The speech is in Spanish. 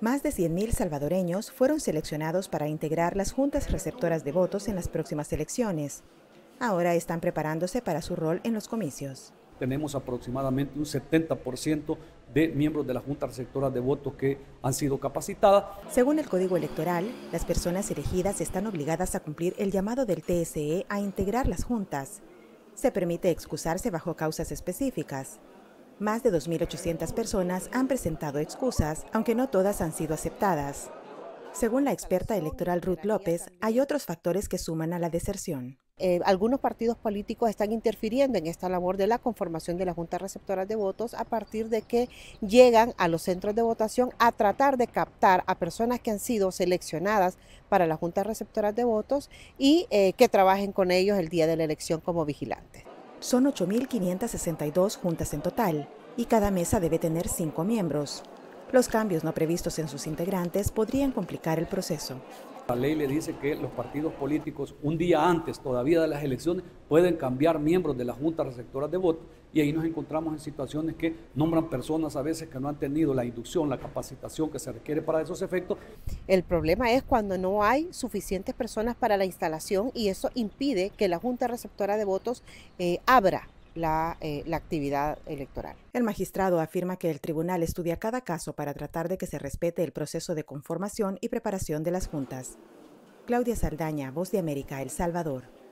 Más de 100.000 salvadoreños fueron seleccionados para integrar las juntas receptoras de votos en las próximas elecciones. Ahora están preparándose para su rol en los comicios. Tenemos aproximadamente un 70% de miembros de las juntas receptoras de votos que han sido capacitadas. Según el Código Electoral, las personas elegidas están obligadas a cumplir el llamado del TSE a integrar las juntas. Se permite excusarse bajo causas específicas. Más de 2.800 personas han presentado excusas, aunque no todas han sido aceptadas. Según la experta electoral Ruth López, hay otros factores que suman a la deserción. Algunos partidos políticos están interfiriendo en esta labor de la conformación de las juntas receptoras de votos a partir de que llegan a los centros de votación a tratar de captar a personas que han sido seleccionadas para las juntas receptoras de votos y que trabajen con ellos el día de la elección como vigilantes. Son 8.562 juntas en total y cada mesa debe tener 5 miembros. Los cambios no previstos en sus integrantes podrían complicar el proceso. La ley le dice que los partidos políticos, un día antes todavía de las elecciones, pueden cambiar miembros de las juntas receptoras de votos y ahí nos encontramos en situaciones que nombran personas a veces que no han tenido la inducción, la capacitación que se requiere para esos efectos. El problema es cuando no hay suficientes personas para la instalación y eso impide que la junta receptora de votos abra la actividad electoral. El magistrado afirma que el tribunal estudia cada caso para tratar de que se respete el proceso de conformación y preparación de las juntas. Claudia Saldaña, Voz de América, El Salvador.